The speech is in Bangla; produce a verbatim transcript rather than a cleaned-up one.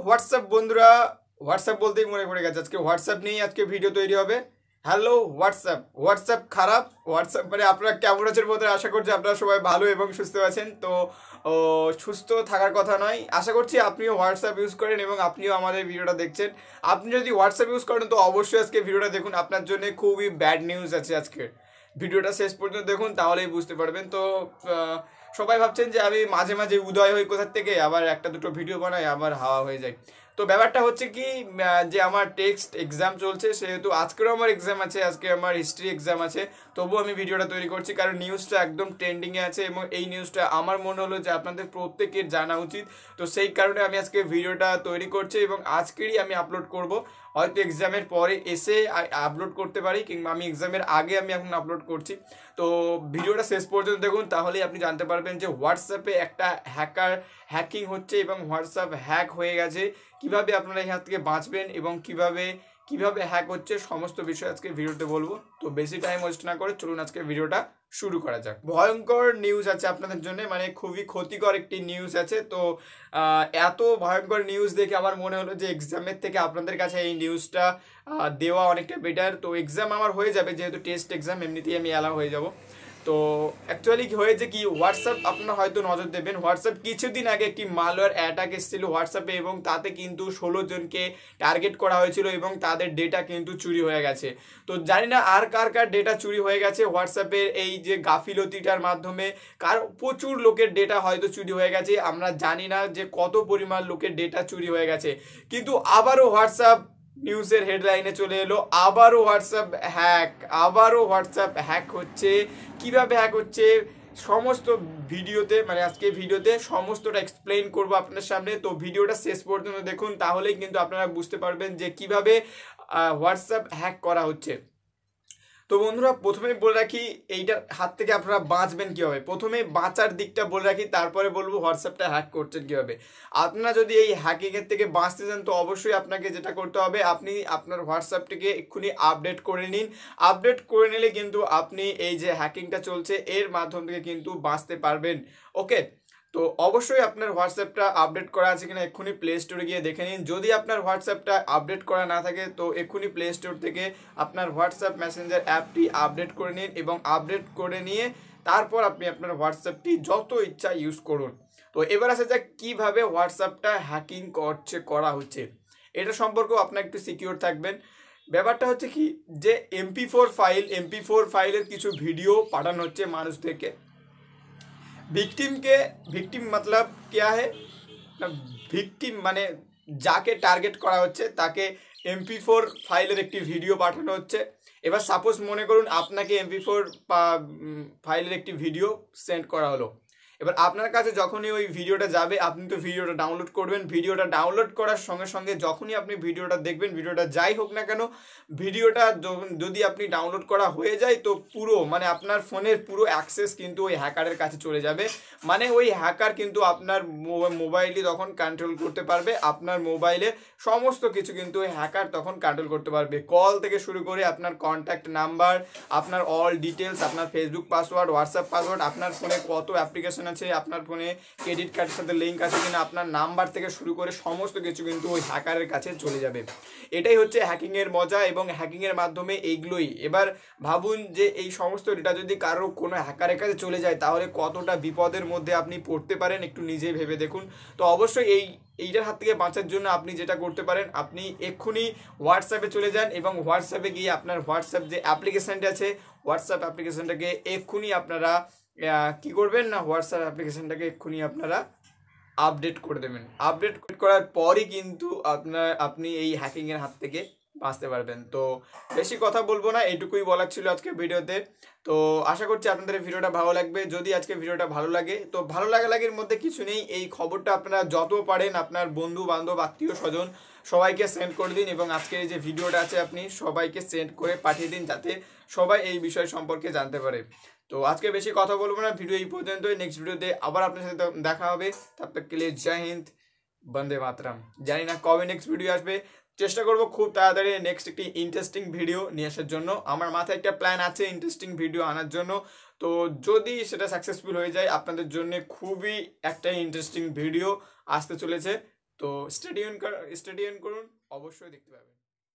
হোয়াটসঅ্যাপ বন্ধুরা, হোয়াটসঅ্যাপ বলতেই মনে পড়ে গেছে আজকে হোয়াটসঅ্যাপ নিয়েই আজকে ভিডিও তৈরি হবে। হ্যালো হোয়াটসঅ্যাপ, হোয়াটসঅ্যাপ খারাপ, হোয়াটসঅ্যাপ মানে আপনারা কেমন আছেন বলতে আশা করছি আপনারা সবাই ভালো এবং সুস্থ আছেন। তো ও, সুস্থ থাকার কথা নয়, আশা করছি আপনিও হোয়াটসঅ্যাপ ইউজ করেন এবং আপনিও আমাদের ভিডিওটা দেখছেন। আপনি যদি হোয়াটসঅ্যাপ ইউজ করেন তো অবশ্যই আজকে ভিডিওটা দেখুন, আপনার জন্য খুবই ব্যাড নিউজ আছে আজকে। ভিডিওটা শেষ পর্যন্ত দেখুন তাহলেই বুঝতে পারবেন। তো আহ, সবাই ভাবছেন যে আমি মাঝে মাঝে উদয় হই কোথার থেকে, আবার একটা দুটো ভিডিও বানাই আবার হাওয়া হয়ে যায়। তো ব্যাপারটা হচ্ছে কি, আহ, যে আমার টেক্সট এক্সাম চলছে, সেহেতু আজকেরও আমার এক্সাম আছে, আজকে আমার হিস্ট্রি এক্সাম আছে, তবুও আমি ভিডিওটা তৈরি করছি কারণ নিউজটা একদম ট্রেন্ডিংয়ে আছে এবং এই নিউজটা আমার মনে হলো যে আপনাদের প্রত্যেকের জানা উচিত। তো সেই কারণে আমি আজকে ভিডিওটা তৈরি করছি এবং আজকেরই আমি আপলোড করব। হয়তো এক্সামের পরে এসে আপলোড করতে পারি, কিংবা আমি এক্সামের আগে আমি এখন আপলোড করছি। তো ভিডিওটা শেষ পর্যন্ত দেখুন তাহলেই আপনি জানতে পারবেন যে হোয়াটসঅ্যাপে একটা হ্যাকার হ্যাকিং হচ্ছে এবং হোয়াটসঅ্যাপ হ্যাক হয়ে গেছে, কিভাবে আপনারা এই হাত থেকে বাঁচবেন এবং কিভাবে কিভাবে হ্যাক হচ্ছে সমস্ত বিষয় আজকে ভিডিওতে বলবো। তো বেশি টাইম ওয়েস্ট না করে চলুন আজকে ভিডিওটা শুরু করা যাক। ভয়ঙ্কর নিউজ আছে আপনাদের জন্য, মানে খুবই ক্ষতিকর একটি নিউজ আছে। তো এত ভয়ঙ্কর নিউজ দেখে আমার মনে হলো যে এক্সামের থেকে আপনাদের কাছে এই নিউজটা দেওয়া অনেকটা বেটার। তো এক্সাম আমার হয়ে যাবে, যেহেতু টেস্ট এক্সাম, এমনিতেই আমি অ্যালাউ হয়ে যাব। তো অ্যাকচুয়ালি হয়েছে কি, হোয়াটসঅ্যাপ আপনারা হয়তো নজর দেবেন, হোয়াটসঅ্যাপ কিছুদিন আগে একটি মালওয়্যার অ্যাটাক এসেছিল হোয়াটসঅ্যাপে এবং তাতে কিন্তু ষোলো জনকে টার্গেট করা হয়েছিল এবং তাদের ডেটা কিন্তু চুরি হয়ে গেছে। তো জানি না আর কার কার ডেটা চুরি হয়ে গেছে হোয়াটসঅ্যাপের এই যে গাফিলতিটার মাধ্যমে, কার প্রচুর লোকের ডেটা হয়তো চুরি হয়ে গেছে, আমরা জানি না যে কত পরিমাণ লোকের ডেটা চুরি হয়ে গেছে। কিন্তু আবারও হোয়াটসঅ্যাপ নিউজের হেডলাইনে চলে এলো, আবারও হোয়াটসঅ্যাপ হ্যাক, আবারও হোয়াটসঅ্যাপ হ্যাক হচ্ছে। কিভাবে হ্যাক হচ্ছে সমস্ত ভিডিওতে, মানে আজকে ভিডিওতে সমস্তটা এক্সপ্লেইন করবো আপনাদের সামনে। তো ভিডিওটা শেষ পর্যন্ত দেখুন তাহলেই কিন্তু আপনারা বুঝতে পারবেন যে কিভাবে হোয়াটসঅ্যাপ হ্যাক করা হচ্ছে। তো বন্ধুরা, প্রথমে বলে রাখি এইটার হাত থেকে আপনারা বাঁচবেন কীভাবে। প্রথমে বাঁচার দিকটা বলে রাখি, তারপরে বলবো হোয়াটসঅ্যাপটা হ্যাক করছেন কীভাবে। আপনারা যদি এই হ্যাকিংয়ের থেকে বাঁচতে চান তো অবশ্যই আপনাকে যেটা করতে হবে, আপনি আপনার হোয়াটসঅ্যাপটিকে এক্ষুনি আপডেট করে নিন। আপডেট করে নিলে কিন্তু আপনি এই যে হ্যাকিংটা চলছে এর মাধ্যম থেকে কিন্তু বাঁচতে পারবেন। ওকে, তো অবশ্যই আপনার হোয়াটসঅ্যাপটা আপডেট করা আছে কিনা এক্ষুনি প্লে স্টোরে গিয়ে দেখে নিন। যদি আপনার হোয়াটসঅ্যাপটা আপডেট করা না থাকে তো এক্ষুনি প্লে স্টোর থেকে আপনার হোয়াটসঅ্যাপ মেসেঞ্জার অ্যাপটি আপডেট করে নিন এবং আপডেট করে নিয়ে তারপর আপনি আপনার হোয়াটসঅ্যাপটি যত ইচ্ছা ইউজ করুন। তো এবার আসা যাক কীভাবে হোয়াটসঅ্যাপটা হ্যাকিং করছে করা হচ্ছে, এটা সম্পর্কেও আপনার একটু সিকিউর থাকবেন। ব্যাপারটা হচ্ছে কি, যে MP four file MP four ফাইলের কিছু ভিডিও পাঠানো হচ্ছে মানুষদেরকে। ভিকটিম के ভিকটিম मतलब क्या है, ভিকটিম মানে যাকে টার্গেট করা হচ্ছে তাকে এমপি ফোর ফাইলের একটি ভিডিও পাঠানো হচ্ছে। এবার সাপোজ মনে করুন আপনাকে এমপি ফোর ফাইলের একটি ভিডিও সেন্ড করা হলো। এবার আপনার কাছে যখনই ওই ভিডিওটা যাবে আপনি তো ভিডিওটা ডাউনলোড করবেন। ভিডিওটা ডাউনলোড করার সঙ্গে সঙ্গে যখনই আপনি ভিডিওটা দেখবেন, ভিডিওটা যাই হোক না কেন, ভিডিওটা যদি আপনি ডাউনলোড করা হয়ে যায় তো পুরো মানে আপনার ফোনের পুরো অ্যাক্সেস কিন্তু ওই হ্যাকারের কাছে চলে যাবে। মানে ওই হ্যাকার কিন্তু আপনার মোবাইলই তখন কন্ট্রোল করতে পারবে, আপনার মোবাইলে সমস্ত কিছু কিন্তু ওই হ্যাকার তখন কন্ট্রোল করতে পারবে। কল থেকে শুরু করে আপনার কন্ট্যাক্ট নাম্বার, আপনার অল ডিটেলস, আপনার ফেসবুক পাসওয়ার্ড, হোয়াটসঅ্যাপ পাসওয়ার্ড, আপনার ফোনে কত অ্যাপ্লিকেশন আছে, আপনার ফোনে ক্রেডিট কার্ডের সাথে লিঙ্ক আছে কিনা, আপনার নাম্বার থেকে শুরু করে সমস্ত কিছু কিন্তু ওই হ্যাকারের কাছে চলে যাবে। এটাই হচ্ছে হ্যাকিংয়ের মজা এবং হ্যাকিংয়ের মাধ্যমে এইগুলোই। এবার ভাবুন যে এই সমস্ত ডেটা যদি কারো কোনো হ্যাকারের কাছে চলে যায় তাহলে কতটা বিপদের মধ্যে আপনি পড়তে পারেন, একটু নিজেই ভেবে দেখুন। তো অবশ্যই এই এইটার হাত থেকে বাঁচার জন্য আপনি যেটা করতে পারেন, আপনি এক্ষুনি হোয়াটসঅ্যাপে চলে যান এবং হোয়াটসঅ্যাপে গিয়ে আপনার হোয়াটসঅ্যাপ যে অ্যাপ্লিকেশানটা আছে হোয়াটসঅ্যাপ অ্যাপ্লিকেশানটাকে এক্ষুনি আপনারা কি করবেন না, হোয়াটসঅ্যাপ অ্যাপ্লিকেশানটাকে এক্ষুনি আপনারা আপডেট করে দেবেন। আপডেট করার পরই কিন্তু আপনার আপনি এই হ্যাকিংয়ের হাত থেকে বাঁচতে পারবেন। তো বেশি কথা বলবো না, এইটুকুই বলার ছিল আজকে ভিডিওতে। তো আশা করছি আপনাদের ভিডিওটা ভালো লাগবে। যদি আজকে ভিডিওটা ভালো লাগে তো ভালো লাগালাগির মধ্যে কিছু নেই, এই খবরটা আপনারা যত পারেন আপনার বন্ধু বান্ধব আত্মীয় স্বজন সবাইকে সেন্ড করে দিন এবং আজকের এই যে ভিডিওটা আছে আপনি সবাইকে সেন্ড করে পাঠিয়ে দিন যাতে সবাই এই বিষয় সম্পর্কে জানতে পারে। তো আজকে বেশি কথা বলবো না, ভিডিও এই পর্যন্তই। নেক্সট ভিডিওতে আবার আপনার সাথে দেখা হবে। তব তক কে লিয়ে জয় হিন্দ, বন্দে মাতরম। জানি না কবে নেক্সট ভিডিও আসবে, চেষ্টা করবো খুব তাড়াতাড়ি নেক্সট একটি ইন্টারেস্টিং ভিডিও নিয়ে আসার জন্য। আমার মাথায় একটা প্ল্যান আছে ইন্টারেস্টিং ভিডিও আনার জন্য। তো যদি সেটা সাকসেসফুল হয়ে যায় আপনাদের জন্য খুবই একটা ইন্টারেস্টিং ভিডিও আসতে চলেছে। তো স্টেডিয়াম স্টেডিয়াম করুন, অবশ্যই দেখতে পাবেন।